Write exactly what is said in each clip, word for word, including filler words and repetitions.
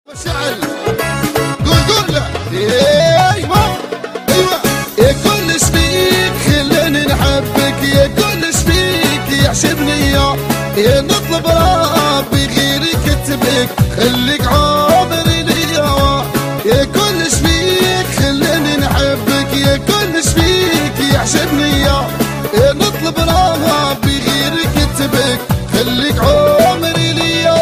مشعل قول قول له ايوه ايوه يا كل شبيك خليني نحبك، يا كل شبيك يعجبني يا يا نطلب ربي غيري كتبك خليك عمري ليا، يا كل شبيك خليني نحبك، يا كل شبيك يعجبني يا يا نطلب ربي غيري كتبك خليك عمري ليا.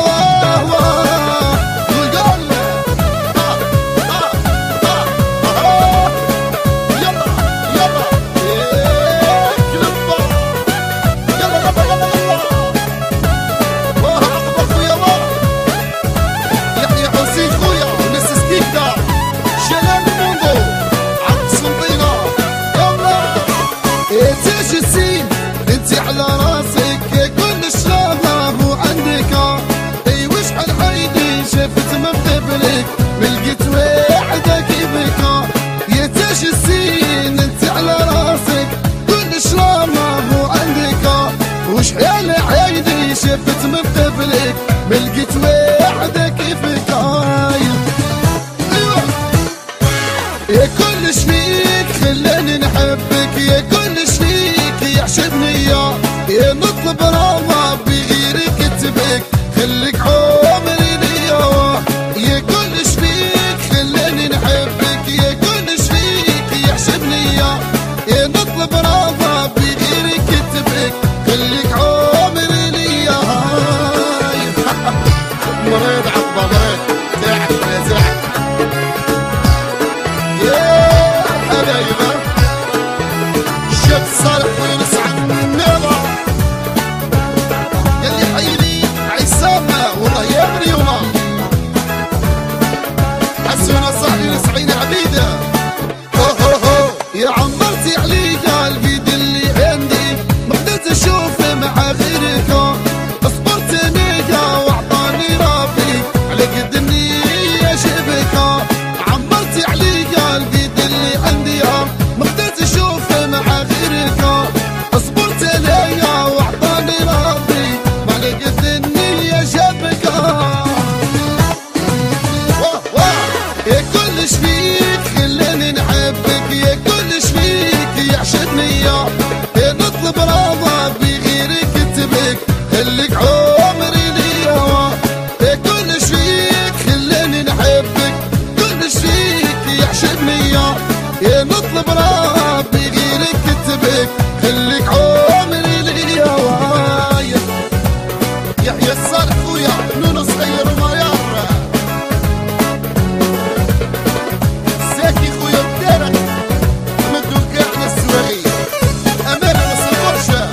على راسك يا كل الشباب وعندك اي وش حلحيدي شفت مبتبلك ملقيت وحدك بكا يا تاج السين انت على راسك كل الشباب وعندك وش حيال عيدي شفت مبتبلك ملقيت وحدك بكا ايوه يا كل شبيك خلاني نحبك، يا كل شبيك يعجبني يا يا نطلب ربي غيري كتبك خليك عمري ليا، يا كل شبيك خلاني نحبك، يا كل شبيك يعجبني يا يا نطلب ربي غيري كتبك خليك عمري ليا. مريض عقبه مريض زعل يا زعل يا حبايبه الشيخ صالح وينسعد النظر يلي حيلي عيسامة والله يا مريومة حسونا صاحبي نسعين عبيدة هو هو هو يا عمرتي عليا البيد اللي عندي ما قدرت اشوف مع غيرك اصبرت نيا واعطاني ربي على قد النية شبكة عمرتي عليا البيد اللي عندي ما قدرت اشوف مع غيرك اصبرت ليا واعطاني ربي ما لقيت النية شبكة واه واه يا كل شبيك خلاني نحبك، يا كل شبيك يعجبني يا يا نطلب ربي غيري كتبك خليك عمري ليا، يا كل شبيك خلاني نحبك، كل شبيك يعجبني يا يا نطلب ربي غيري كتبك خليك عمري ليا. يحيى الصالح خويا نونو صغير وما يعرف زاكي خويا بدارك مدو كاع السواغي امانه ما صبرش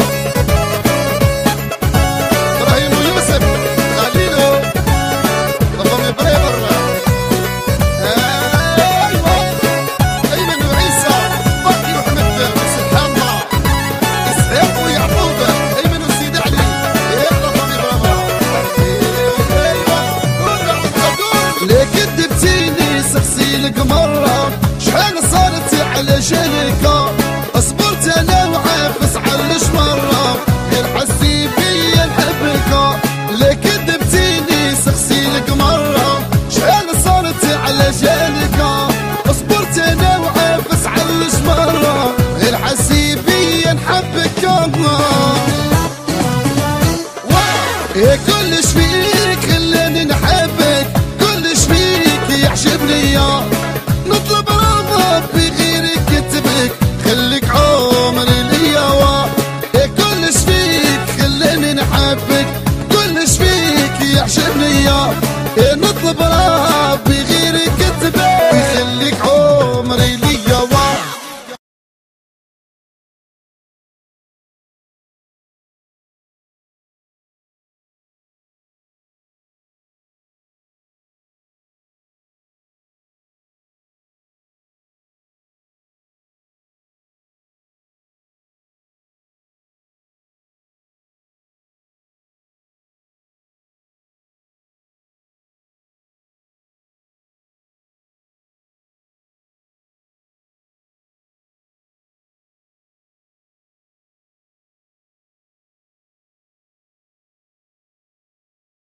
ابراهيم ويوسف خليلو ضمي بريبر ايوا ايمن وعيسى باقي محمد وسبحان الله اسحاق ويعقوب ايمن وسيد علي يلا ضمي بريبر ليه كدبتيني سقسيلك مرة شحال صارت علشانك اصبرت انا وعافس علش مرة غير حسي بيا نحبك، ليه كدبتيني سقسيلك مرة شحال صارت علشانك اصبرت انا وعافس علش مرة غير حسي بيا نحبك. يا كل شبيك خلاني نحبك، كل شبيك يعجبني يا نطلب ربي غيري كتبك خليك عمري ليا، يا كل شبيك خلاني نحبك، كل شبيك يعجبني يا يا نطلب ربي